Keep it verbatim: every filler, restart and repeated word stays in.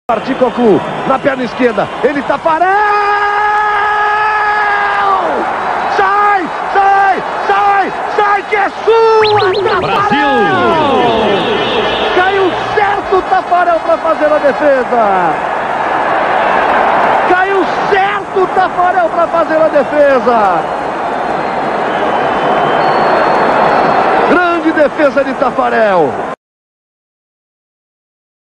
Partiu Cocu, na perna esquerda, ele Tafarel! Sai, sai, sai, sai, que é sua, Brasil! Caiu certo o Tafarel para fazer a defesa. Caiu certo o Tafarel para fazer a defesa. Grande defesa de Tafarel.